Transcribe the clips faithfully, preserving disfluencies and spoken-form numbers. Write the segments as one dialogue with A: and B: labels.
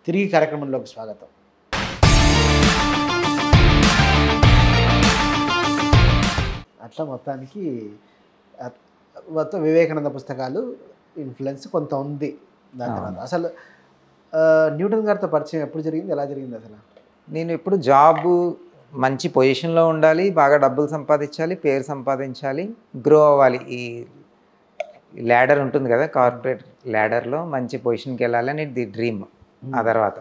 A: తిరిగి కార్యక్రమంలోకి స్వాగతం. అట్లా మొత్తానికి మొత్తం వివేకానంద పుస్తకాలు ఇన్ఫ్లుయెన్స్ కొంత ఉంది. దాని తర్వాత అసలు న్యూటన్ గారితో పరిచయం ఎప్పుడు జరిగింది, ఎలా జరిగింది? అసలు
B: నేను ఎప్పుడు జాబు మంచి పొజిషన్లో ఉండాలి, బాగా డబ్బులు సంపాదించాలి, పేరు సంపాదించాలి, గ్రో అవ్వాలి. ఈ ల్యాడర్ ఉంటుంది కదా, కార్పొరేట్ ల్యాడర్లో మంచి పొజిషన్కి వెళ్ళాలని ది డ్రీమ్. ఆ తర్వాత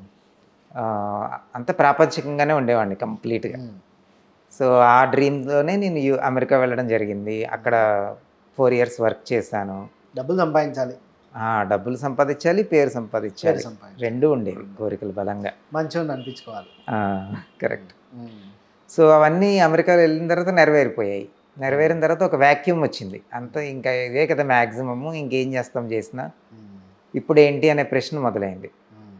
B: అంత ప్రాపంచికంగానే ఉండేవాడిని కంప్లీట్గా. సో ఆ డ్రీమ్తోనే నేను యూ అమెరికా వెళ్ళడం జరిగింది. అక్కడ ఫోర్ ఇయర్స్ వర్క్ చేశాను.
A: డబ్బులు సంపాదించాలి,
B: డబ్బులు సంపాదించాలి, పేరు సంపాదించాలి, రెండు ఉండేవి కోరికలు బలంగా.
A: మంచిగా అనిపించుకోవాలి.
B: కరెక్ట్. సో అవన్నీ అమెరికాలో వెళ్ళిన తర్వాత నెరవేరిపోయాయి. నెరవేరిన తర్వాత ఒక వ్యాక్యూమ్ వచ్చింది. అంత ఇంకా ఇదే కదా మ్యాక్సిమము, ఇంకేం చేస్తాం చేసినా, ఇప్పుడు ఏంటి అనే ప్రశ్న మొదలైంది.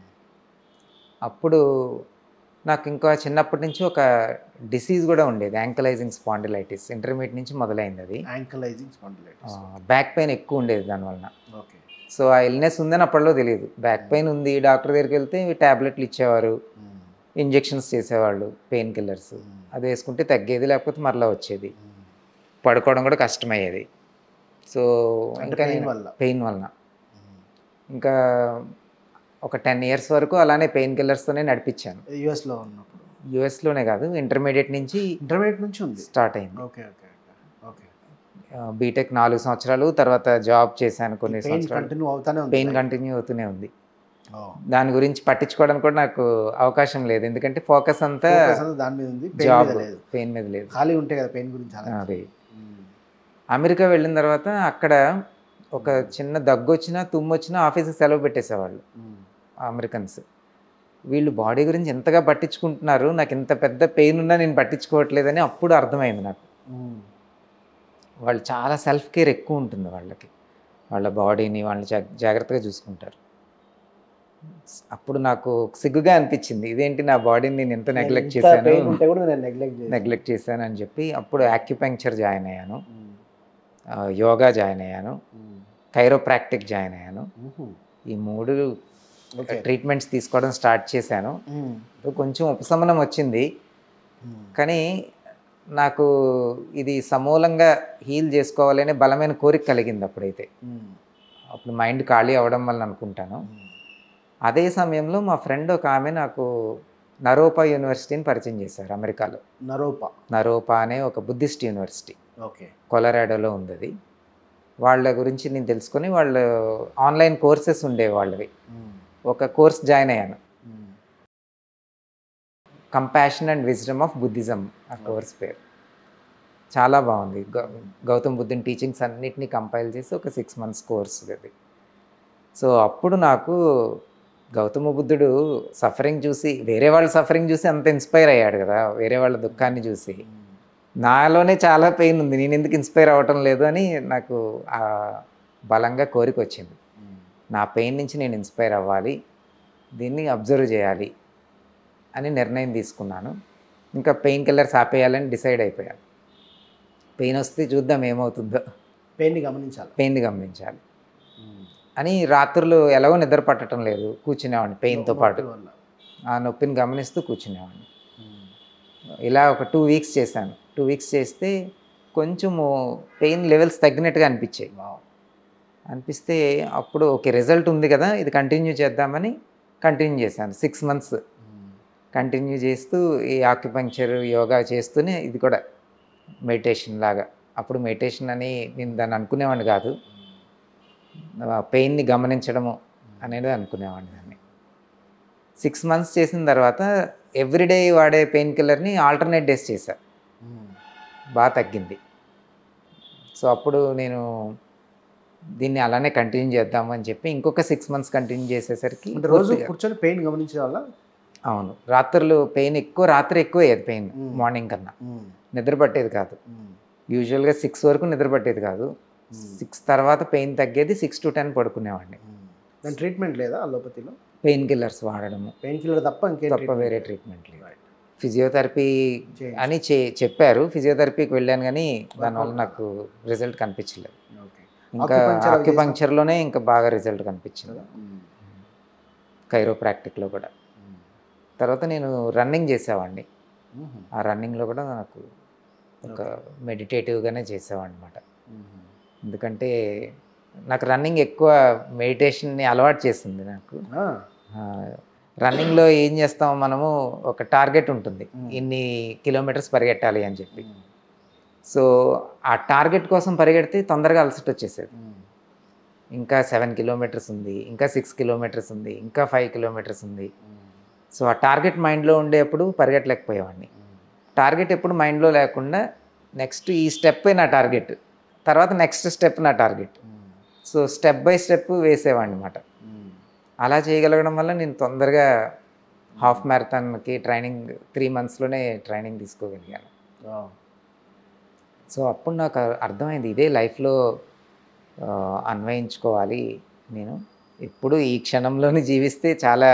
B: అప్పుడు నాకు ఇంకా చిన్నప్పటి నుంచి ఒక డిసీజ్ కూడా ఉండేది, యాంకలైజింగ్ స్పాండిలైటిస్. ఇంటర్మీడియట్ నుంచి మొదలైంది అది.
A: యాంకలైజింగ్ స్పాండిలైటిస్,
B: బ్యాక్ పెయిన్ ఎక్కువ ఉండేది దానివల్ల.
A: ఓకే.
B: సో ఆ ఇల్నెస్ ఉందని అప్పట్లో తెలియదు. బ్యాక్ పెయిన్ ఉంది, డాక్టర్ దగ్గరికి వెళ్తే ట్యాబ్లెట్లు ఇచ్చేవారు, ఇంజెక్షన్స్ చేసేవాళ్ళు, పెయిన్ కిల్లర్స్. అది వేసుకుంటే తగ్గేది, లేకపోతే మరలా వచ్చేది. పడుకోవడం కూడా కష్టమయ్యేది. సో ఇంకా పెయిన్ వలన ఇంకా ఒక టెన్ ఇయర్స్ వరకు అలానే పెయిన్ కిల్లర్స్తోనే నడిపించాను.
A: యూఎస్లో ఉన్నప్పుడు?
B: యూఎస్లోనే కాదు, ఇంటర్మీడియట్ నుంచి
A: ఇంటర్మీడియట్ నుంచి ఉంది
B: స్టార్ట్ అయింది.
A: Okay okay okay.
B: బీటెక్ నాలుగు సంవత్సరాలు, తర్వాత జాబ్ చేశాను కొన్ని సంవత్సరాలు. పెయిన్ కంటిన్యూ అవుతూనే ఉంది. దాని గురించి పట్టించుకోవడానికి కూడా నాకు అవకాశం లేదు, ఎందుకంటే ఫోకస్ అంతా
A: దాని మీద ఉంది,
B: జాబ్ పెయిన్ మీద లేదు.
A: ఖాళీ ఉంటే కదా పెయిన్ గురించి.
B: అది అమెరికా వెళ్ళిన తర్వాత అక్కడ ఒక చిన్న దగ్గు వచ్చినా తుమ్ము వచ్చినా ఆఫీస్కి సెలవు పెట్టేసేవాళ్ళు అమెరికన్స్. వీళ్ళు బాడీ గురించి ఎంతగా పట్టించుకుంటున్నారు, నాకు ఇంత పెద్ద పెయిన్ ఉన్నా నేను పట్టించుకోవట్లేదని అప్పుడు అర్థమైంది నాకు. వాళ్ళు చాలా సెల్ఫ్ కేర్ ఎక్కువ ఉంటుంది వాళ్ళకి, వాళ్ళ బాడీని వాళ్ళు జాగ్రత్తగా చూసుకుంటారు. అప్పుడు నాకు సిగ్గుగా అనిపించింది, ఇదేంటి నా బాడీని నేను ఎంత నెగ్లెక్ట్ చేశాను నెగ్లెక్ట్ చేశాను అని చెప్పి అప్పుడు యాక్యుపంక్చర్ జాయిన్ అయ్యాను, యోగా జాయిన్ అయ్యాను, కైరోప్రాక్టిక్ జాయిన్ అయ్యాను. ఈ మూడు ట్రీట్మెంట్స్ తీసుకోవడం స్టార్ట్ చేశాను. కొంచెం ఉపశమనం వచ్చింది, కానీ నాకు ఇది సమూలంగా హీల్ చేసుకోవాలనే బలమైన కోరిక కలిగింది అప్పుడైతే. అప్పుడు మైండ్ ఖాళీ అవ్వడం వల్ల అనుకుంటాను. అదే సమయంలో మా ఫ్రెండ్ ఒక ఆమె నాకు నరోపా యూనివర్సిటీని పరిచయం చేశారు అమెరికాలో.
A: నరోపా
B: నరోపా అనే ఒక బుద్ధిస్ట్ యూనివర్సిటీ,
A: ఓకే,
B: కొలరాడోలో ఉంది అది. వాళ్ళ గురించి నేను తెలుసుకొని, వాళ్ళు ఆన్లైన్ కోర్సెస్ ఉండేవి వాళ్ళవి. ఒక కోర్స్ జాయిన్ అయ్యాను, compassion and wisdom of Buddhism ఆ కోర్స్ పేరు. చాలా బాగుంది. గౌతమ్ బుద్ధుని టీచింగ్స్ అన్నిటినీ కంపైల్ చేసి ఒక సిక్స్ మంత్స్ కోర్స్ అది. సో అప్పుడు నాకు గౌతమ బుద్ధుడు సఫరింగ్ చూసి, వేరే వాళ్ళ సఫరింగ్ చూసి అంత ఇన్స్పైర్ అయ్యాడు కదా, వేరే వాళ్ళ దుఃఖాన్ని చూసి. నాలోనే చాలా పెయిన్ ఉంది, నేను ఎందుకు ఇన్స్పైర్ అవ్వటం లేదు అని నాకు ఆ బలంగా కోరిక వచ్చింది. నా పెయిన్ నుంచి నేను ఇన్స్పైర్ అవ్వాలి, దీన్ని అబ్జర్వ్ చేయాలి అని నిర్ణయం తీసుకున్నాను. ఇంకా పెయిన్ కిల్లర్స్ ఆపేయాలని డిసైడ్ అయిపోయాను. పెయిన్ వస్తే చూద్దాం ఏమవుతుందో,
A: పెయిన్ని గమనించాలి
B: పెయిన్ని గమనించాలి అని రాత్రులు ఎలాగో నిద్ర పట్టడం లేదు, కూర్చునేవాడిని పెయిన్తో పాటు. ఆ నొప్పిని గమనిస్తూ కూర్చునేవాడిని. ఇలా ఒక టూ వీక్స్ చేశాను. టూ వీక్స్ చేస్తే కొంచెము పెయిన్ లెవెల్స్ తగ్గినట్టుగా అనిపించాయి. అనిపిస్తే అప్పుడు ఓకే, రిజల్ట్ ఉంది కదా, ఇది కంటిన్యూ చేద్దామని కంటిన్యూ చేశాను. సిక్స్ మంత్స్ కంటిన్యూ చేస్తూ ఈ ఆక్యుపంక్చర్ యోగా చేస్తూనే ఇది కూడా మెడిటేషన్ లాగా. అప్పుడు మెడిటేషన్ అని నేను దాన్ని అనుకునేవాడిని కాదు, పెయిన్ని గమనించడము అనేది అనుకునేవాడిని దాన్ని. సిక్స్ మంత్స్ చేసిన తర్వాత ఎవ్రీడే వాడే పెయిన్ కిల్లర్ని ఆల్టర్నేట్ డేస్ చేశాను, బాగా తగ్గింది. సో అప్పుడు నేను దీన్ని అలానే కంటిన్యూ చేద్దాము అని చెప్పి ఇంకొక సిక్స్ మంత్స్ కంటిన్యూ చేసేసరికి
A: రోజు కూర్చొని పెయిన్ గమనించే వాళ్ళ.
B: అవును, రాత్రులు పెయిన్ ఎక్కువ, రాత్రి ఎక్కువ అయ్యేది పెయిన్ మార్నింగ్ కన్నా. నిద్ర పట్టేది కాదు, యూజువల్గా సిక్స్ వరకు నిద్ర పట్టేది కాదు. సిక్స్ తర్వాత పెయిన్ తగ్గేది, సిక్స్ టు టెన్ పడుకునేవాడిని.
A: దాని ట్రీట్మెంట్ లేదా అలోపతిలో?
B: పెయిన్ కిల్లర్స్ వాడడము,
A: పెయిన్ కిల్లర్ తప్ప ఇంకేం
B: తప్ప వేరే ట్రీట్మెంట్ లేదు. ఫిజియోథెరపీ అని చె చెప్పారు ఫిజియోథెరపీకి వెళ్ళాను, కానీ దానివల్ల నాకు రిజల్ట్ కనిపించలేదు. ఇంకా ఆక్యుపంక్చర్లోనే ఇంకా బాగా రిజల్ట్ కనిపించింది. కైరోప్రాక్టిక్లో కూడా. తర్వాత నేను రన్నింగ్ చేసేవాడిని. ఆ రన్నింగ్లో కూడా నాకు ఒక మెడిటేటివ్గానే చేసేవాడిని అనమాట. ఎందుకంటే నాకు రన్నింగ్ ఎక్కువ మెడిటేషన్ని అలవాటు చేసింది నాకు. రన్నింగ్లో ఏం చేస్తాం మనము, ఒక టార్గెట్ ఉంటుంది, ఇన్ని కిలోమీటర్స్ పరిగెట్టాలి అని చెప్పి. సో ఆ టార్గెట్ కోసం పరిగెడితే తొందరగా అలసట వచ్చేసేది. ఇంకా సెవెన్ కిలోమీటర్స్ ఉంది, ఇంకా సిక్స్ కిలోమీటర్స్ ఉంది, ఇంకా ఫైవ్ కిలోమీటర్స్ ఉంది. సో ఆ టార్గెట్ మైండ్లో ఉండేప్పుడు పరిగెట్టలేకపోయేవాడిని. టార్గెట్ ఎప్పుడు మైండ్లో లేకుండా నెక్స్ట్ ఈ స్టెప్ నా టార్గెట్, తర్వాత నెక్స్ట్ స్టెప్ నా target. So step by step వేసేవాడిని అనమాట. అలా చేయగలగడం వల్ల నేను తొందరగా హాఫ్ మ్యారథాన్కి ట్రైనింగ్ త్రీ మంత్స్లోనే ట్రైనింగ్ తీసుకోగలిగాను. సో అప్పుడు నాకు అర్థమైంది, ఇదే లైఫ్లో అన్వయించుకోవాలి. నేను ఎప్పుడు ఈ క్షణంలోనే జీవిస్తే చాలా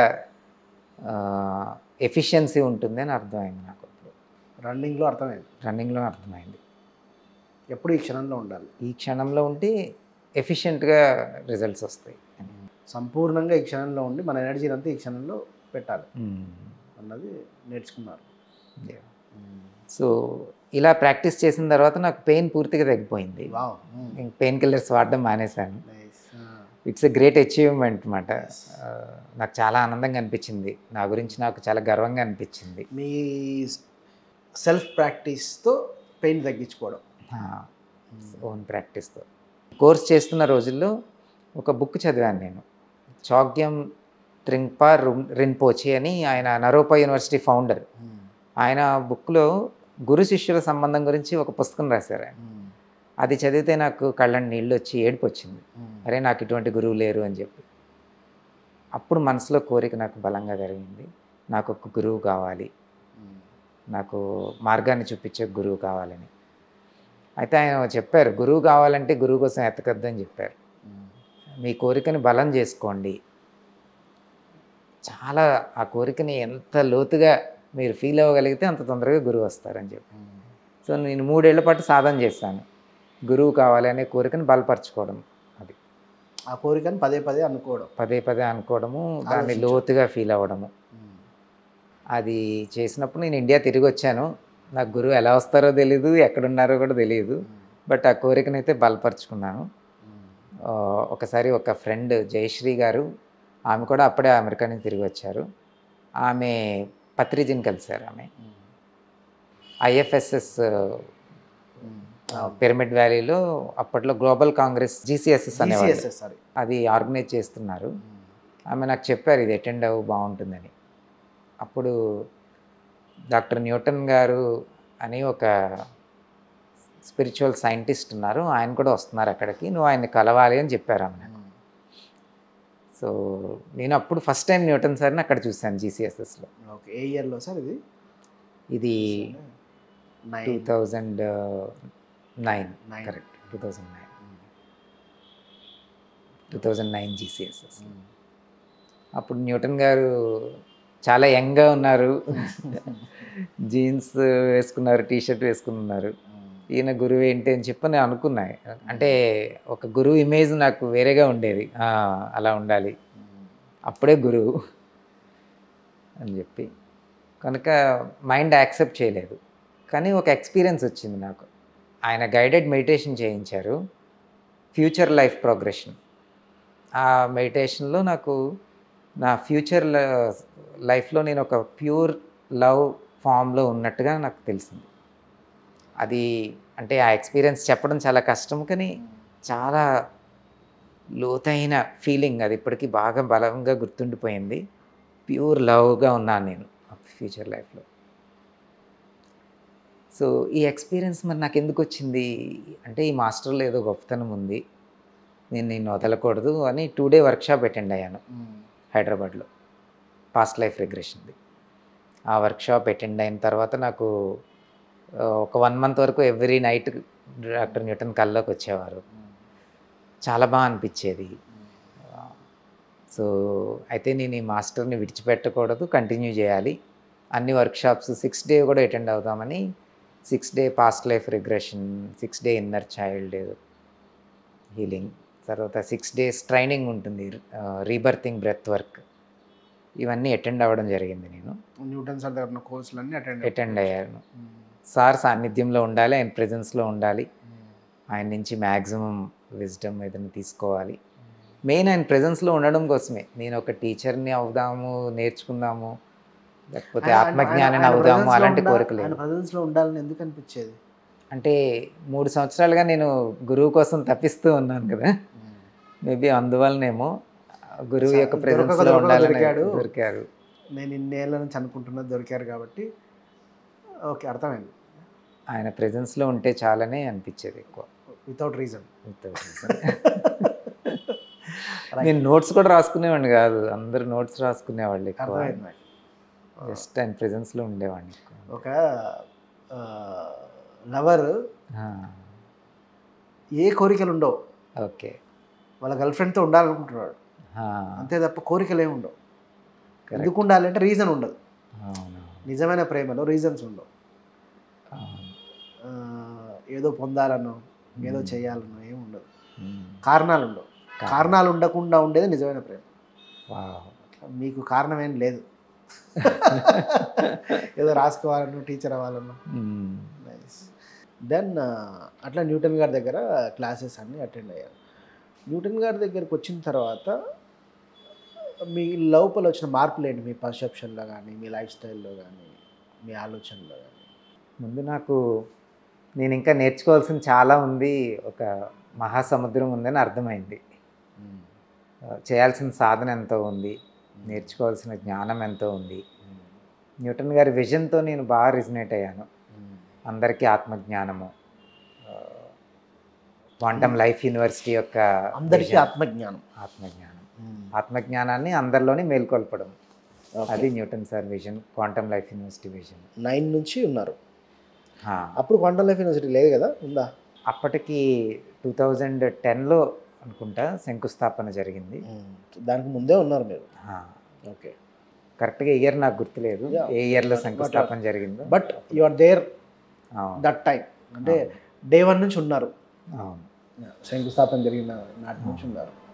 B: ఎఫిషియన్సీ ఉంటుంది అని అర్థమైంది నాకు.
A: రన్నింగ్లో అర్థమైంది
B: రన్నింగ్లో అర్థమైంది
A: ఎప్పుడు ఈ క్షణంలో ఉండాలి,
B: ఈ క్షణంలో ఉంటే ఎఫిషియెంట్గా రిజల్ట్స్ వస్తాయి.
A: సంపూర్ణంగా ఈ క్షణంలో ఉండి మన ఎనర్జీని అంతా ఈ క్షణంలో పెట్టాలి అన్నది నేర్చుకున్నారు.
B: సో ఇలా ప్రాక్టీస్ చేసిన తర్వాత నాకు పెయిన్ పూర్తిగా తగ్గిపోయింది. పెయిన్ కిల్లర్స్ వాడడం మానేశాను. ఇట్స్ ఎ గ్రేట్ అచీవ్మెంట్ అన్నమాట. నాకు చాలా ఆనందంగా అనిపించింది, నా గురించి నాకు చాలా గర్వంగా అనిపించింది.
A: మీ సెల్ఫ్ ప్రాక్టీస్తో పెయిన్ తగ్గించుకోవడం,
B: ఓన్ ప్రాక్టీస్తో. కోర్స్ చేస్తున్న రోజుల్లో ఒక బుక్ చదివాను నేను, చాగ్యం ట్రింగ్పా రిన్పోచే అని. ఆయన నరోపా యూనివర్సిటీ ఫౌండర్. ఆయన బుక్లో గురు శిష్యుల సంబంధం గురించి ఒక పుస్తకం రాశారు ఆయన. అది చదివితే నాకు కళ్ళని నీళ్ళు వచ్చి ఏడుపు వచ్చింది. అరే నాకు ఇటువంటి గురువు లేరు అని చెప్పి. అప్పుడు మనసులో కోరిక నాకు బలంగా జరిగింది, నాకు ఒక గురువు కావాలి, నాకు మార్గాన్ని చూపించే గురువు కావాలని. అయితే ఆయన చెప్పారు, గురువు కావాలంటే గురువు కోసం ఎతకద్దని చెప్పారు. మీ కోరికని బలం చేసుకోండి, చాలా ఆ కోరికని ఎంత లోతుగా మీరు ఫీల్ అవ్వగలిగితే అంత తొందరగా గురువు వస్తారని చెప్పి. సో నేను మూడేళ్ల పాటు సాధన చేశాను, గురువు కావాలి అనే కోరికను బలపరచుకోవడం. అది
A: ఆ కోరికను పదే పదే అనుకోవడం,
B: పదే పదే అనుకోవడము, దాన్ని లోతుగా ఫీల్ అవ్వడము. అది చేసినప్పుడు నేను ఇండియా తిరిగి వచ్చాను. నాకు గురువు ఎలా వస్తారో తెలీదు, ఎక్కడున్నారో కూడా తెలియదు, బట్ ఆ కోరికనైతే బలపరుచుకున్నాను. ఒకసారి ఒక ఫ్రెండ్ జయశ్రీ గారు, ఆమె కూడా అప్పుడే అమెరికా నుంచి తిరిగి వచ్చారు. ఆమె పత్రిజీని కలిశారు. ఆమె ఐఎఫ్ఎస్ఎస్ పిరమిడ్ వ్యాలీలో అప్పట్లో గ్లోబల్ కాంగ్రెస్ జీసీఎస్ఎస్ అనేవాళ్ళు, అది ఆర్గనైజ్ చేస్తున్నారు. ఆమె నాకు చెప్పారు, ఇది అటెండ్ అవ్వు బాగుంటుందని. అప్పుడు డాక్టర్ న్యూటన్ గారు అని ఒక స్పిరిచువల్ సైంటిస్ట్ ఉన్నారు, ఆయన కూడా వస్తున్నారు అక్కడికి, నువ్వు ఆయన్ని కలవాలి అని చెప్పారు ఆమె నాకు. సో నేను అప్పుడు ఫస్ట్ టైం న్యూటన్ సార్ని అక్కడ చూశాను జీసీఎస్ఎస్లో.
A: ఓకే, ఏ ఇయర్లో సార్ ఇది?
B: ఇది two thousand nine correct, two thousand nine two thousand nine GCSS. అప్పుడు న్యూటన్ గారు చాలా యంగ్గా ఉన్నారు, జీన్స్ వేసుకున్నారు, టీషర్ట్ వేసుకుని ఉన్నారు. ఈయన గురువు ఏంటి అని చెప్పి నేను అనుకున్నా. అంటే ఒక గురువు ఇమేజ్ నాకు వేరేగా ఉండేది, అలా ఉండాలి, అప్పుడే గురువు అని చెప్పి. కనుక మైండ్ యాక్సెప్ట్ చేయలేదు. కానీ ఒక ఎక్స్పీరియన్స్ వచ్చింది నాకు. ఆయన గైడెడ్ మెడిటేషన్ చేయించారు, ఫ్యూచర్ లైఫ్ ప్రోగ్రెషన్. ఆ మెడిటేషన్లో నాకు నా ఫ్యూచర్ లైఫ్లో నేను ఒక ప్యూర్ లవ్ ఫామ్లో ఉన్నట్టుగా నాకు తెలిసింది. అది అంటే ఆ ఎక్స్పీరియన్స్ చెప్పడం చాలా కష్టం, కానీ చాలా లోతైన ఫీలింగ్, అది ఇప్పటికీ బాగా బలంగా గుర్తుండిపోయింది. ప్యూర్ లవ్గా ఉన్నాను నేను ఫ్యూచర్ లైఫ్లో. సో ఈ ఎక్స్పీరియన్స్ మరి నాకు ఎందుకు వచ్చింది అంటే, ఈ మాస్టర్లో ఏదో గొప్పతనం ఉంది, నేను నేను వదలకూడదు అని టూ డే వర్క్షాప్ అటెండ్ అయ్యాను హైదరాబాద్లో, పాస్ట్ లైఫ్ రిగ్రెషన్ది. ఆ వర్క్షాప్ అటెండ్ అయిన తర్వాత నాకు ఒక వన్ మంత్ వరకు ఎవ్రీ నైట్ డాక్టర్ న్యూటన్ కల్లోకి వచ్చేవారు. చాలా బాగా అనిపించేది. సో అయితే నేను ఈ మాస్టర్ని విడిచిపెట్టకూడదు, కంటిన్యూ చేయాలి. అన్ని వర్క్షాప్స్ సిక్స్ డే కూడా అటెండ్ అవుతామని, six day past life regression, six day inner child healing, తర్వాత సిక్స్ డేస్ ట్రైనింగ్ ఉంటుంది, రీబర్తింగ్ బ్రెత్ వర్క్, ఇవన్నీ అటెండ్ అవ్వడం జరిగింది. నేను
A: న్యూటన్ సార్ దగ్గర కోర్సులు అన్నీ అటెండ్
B: అటెండ్ అయ్యాను. సార్ సాన్నిధ్యంలో ఉండాలి, ఆయన ప్రెజెన్స్లో ఉండాలి, ఆయన నుంచి మ్యాక్సిమం విజ్డమ్ ఏదైనా తీసుకోవాలి. మెయిన్ ఆయన ప్రెజెన్స్లో ఉండడం కోసమే. నేను ఒక టీచర్ని అవుదాము, నేర్చుకుందాము, లేకపోతే ఆత్మజ్ఞానిని అవుదాము అలాంటి కోరికలు.
A: ఆయన ప్రెజెన్స్లో ఉండాలని ఎందుకు అనిపించేది?
B: అంటే మూడు సంవత్సరాలుగా నేను గురువు కోసం తప్పిస్తూ ఉన్నాను కదా, మేబీ అందువల్లనేమో గురువు యొక్క ప్రెజెన్స్లో ఉండాలని దొరికారు.
A: నేను ఇన్నేళ్ళ నుంచి అనుకుంటున్నా, దొరికారు కాబట్టి ఓకే అర్థమైంది.
B: ఆయన ప్రెజెన్స్లో ఉంటే చాలనే అనిపించేది ఎక్కువ.
A: వితౌట్ రీజన్
B: వితౌట్ రీజన్ నేను నోట్స్ కూడా రాసుకునేవాడిని కాదు, అందరు నోట్స్ రాసుకునేవాళ్ళు ఎక్కువ. జస్ట్ ఆయన ప్రెజెన్స్లో ఉండేవాడిని.
A: ఒక లవర్ ఏ కోరికలు ఉండవు.
B: ఓకే,
A: వాళ్ళ గర్ల్ ఫ్రెండ్తో ఉండాలనుకుంటున్నాడు అంతే తప్ప కోరికలు ఏమి ఉండవు. ఎందుకు ఉండాలంటే రీజన్ ఉండదు. నిజమైన ప్రేమలో రీజన్స్ ఉండవు. ఏదో పొందాలనో ఏదో చేయాలనో ఏమి ఉండదు, కారణాలు ఉండవు. కారణాలు ఉండకుండా ఉండేది నిజమైన ప్రేమ. మీకు కారణం ఏం లేదు, ఏదో రాసుకోవాలనో టీచర్ అవ్వాలనో. దెన్ అట్లా న్యూటన్ గారి దగ్గర క్లాసెస్ అన్నీ అటెండ్ అయ్యారు. న్యూటన్ గారి దగ్గరికి వచ్చిన తర్వాత మీ లోపల వచ్చిన మార్పులు ఏంటి? మీ పర్సెప్షన్లో కానీ, మీ లైఫ్ స్టైల్లో కానీ, మీ ఆలోచనలో కానీ.
B: ముందు నాకు నేను ఇంకా నేర్చుకోవాల్సింది చాలా ఉంది, ఒక మహాసముద్రం ఉందని అర్థమైంది. చేయాల్సిన సాధన ఎంతో ఉంది, నేర్చుకోవాల్సిన జ్ఞానం ఎంతో ఉంది. న్యూటన్ గారి విజన్తో నేను బాగా రిజనేట్ అయ్యాను. అందరికీ ఆత్మజ్ఞానము, క్వాంటమ్ లైఫ్ యూనివర్సిటీ యొక్క
A: అందరికీ ఆత్మజ్ఞానం
B: ఆత్మజ్ఞానం ఆత్మజ్ఞానాన్ని అందరిలోనే మేల్కొల్పడం, అది Newton sir vision, quantum life university vision.
A: Nine నుంచి ఉన్నారు అప్పుడు. క్వాంటమ్ లైఫ్ యూనివర్సిటీ లేదు కదా, ఉందా?
B: అప్పటికి టూ థౌజండ్ టెన్లో అనుకుంటా శంకుస్థాపన జరిగింది.
A: దానికి ముందే ఉన్నారు మీరు? ఓకే,
B: కరెక్ట్గా ఇయర్ నాకు గుర్తులేదు ఏ ఇయర్లో శంకుస్థాపన జరిగిందో,
A: but you are there that time. అంటే డే వన్ నుంచి ఉన్నారు, శంకుస్థాపన జరిగిన నాటి నుంచి ఉన్నారు.